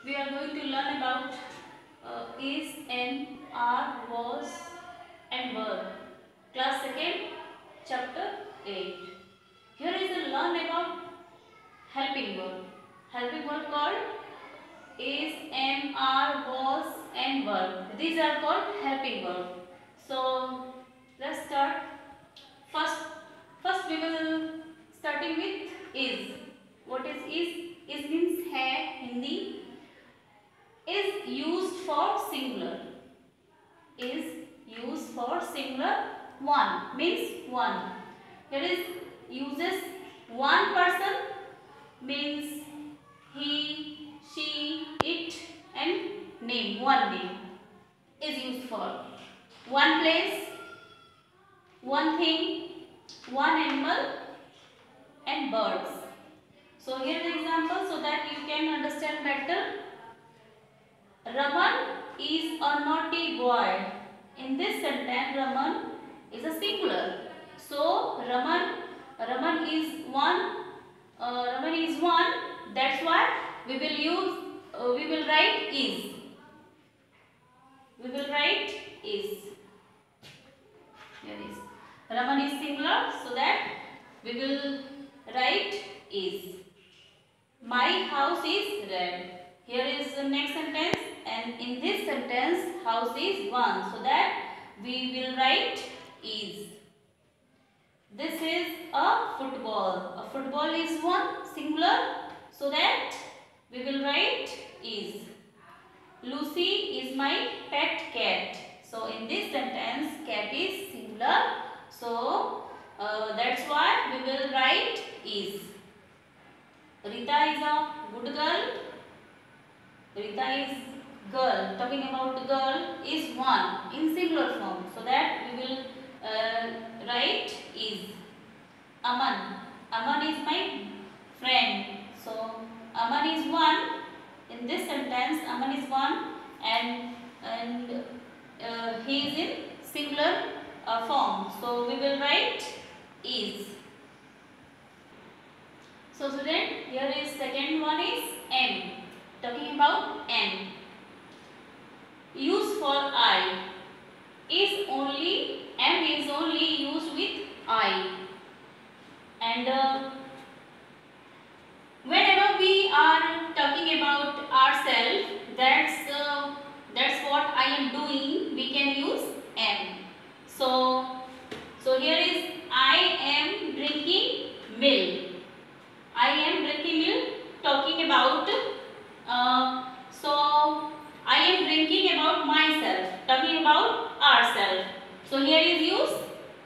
we are going to learn about is, am, are, was and were. Class 2nd, chapter 8. Here is a learn about helping word. Helping word called is, am, are, was and were. These are called helping word. So let's start. First we will starting with is. What is is? Is means hai, Hindi. Is used for singular. Is used for singular. One means one. Here is uses one person means he, she, it and name. One name is used for one place, one thing, one animal and birds. So here is example so that you can understand better. Raman is a naughty boy. In this sentence, Raman is a singular. So Raman is one. Raman is one. That's why we will use. We will write is. We will write is. Here is Raman is singular. So that we will write is. My house is red. Here is the next sentence. And in this sentence, house is one. So that we will write is. This is a football. A football is one singular. So that we will write is. Lucy is my pet cat. So in this sentence, cat is singular. So that's why we will write is. Rita is a good girl. Rita is girl. Talking about the girl is one in singular form. So that we will write is. Aman. Aman is my friend. So Aman is one. In this sentence, Aman is one and he is in singular form. So we will write is. So student, here is second one is am. Talking about am. Use for I. Am is only used with I. And whenever we are talking about ourselves, that's what I am doing. We can use am. So here is I am drinking milk. I am drinking milk. Talking about so I am drinking about myself. Talking about ourselves. So here is use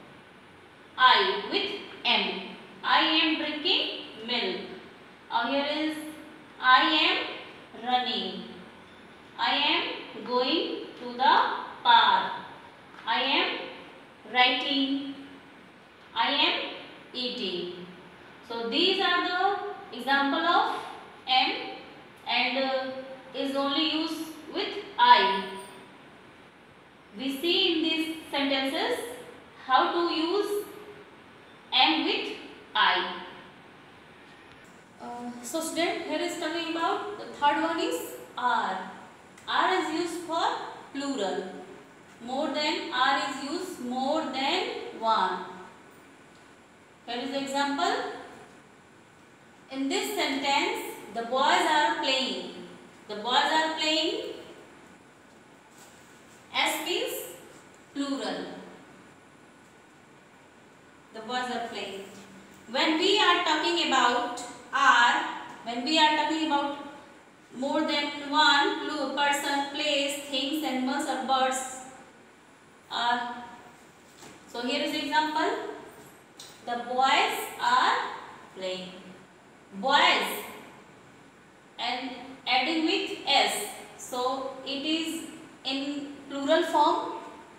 I with am. I am drinking milk. Here is I am running. I am going to the park. I am writing. I am eating. So these are the example of am and is only used with I. We see in these sentences how to use am with I. So student, here is talking about the third one is are. Are is used for plural. More than, are is used more than one. Here is the example. In this sentence, the boys are playing. The boys are playing. S means plural. The boys are playing. When we are talking about are, when we are talking about more than one person, place, things, animals or birds are. So here is the example. The boys are playing. Boys and adding with s, so it is in plural form.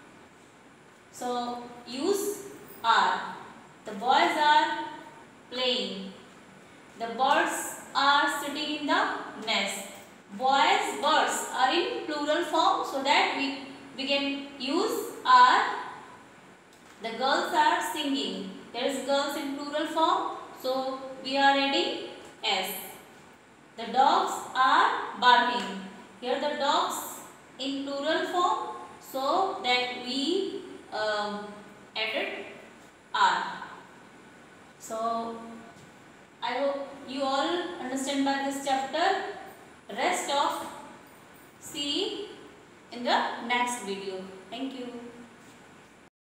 So use are. The boys are playing. The birds are sitting in the nest. Boys, birds are in plural form, so that we can use are. The girls are singing. There is girls in plural form, so we are adding s. The dogs are barking. Here the dogs in plural form, so that we added are. So I hope you all understand by this chapter. Rest of see in the next video. Thank you.